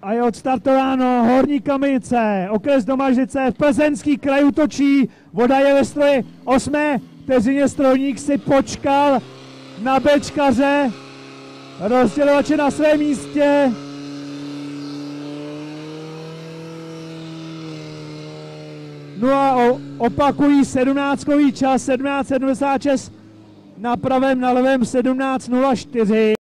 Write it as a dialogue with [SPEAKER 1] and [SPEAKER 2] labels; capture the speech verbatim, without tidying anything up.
[SPEAKER 1] A je odstartováno Horní Kamenice, okres Domažlice, Plzeňský kraj útočí, voda je ve stroji, osmé vteřině strojník si počkal na bečkaře, rozdělovač je na svém místě. No a opakují sedmnáctkový čas, sedmnáct sedmdesát šest na pravém, na levém sedmnáct nula čtyři.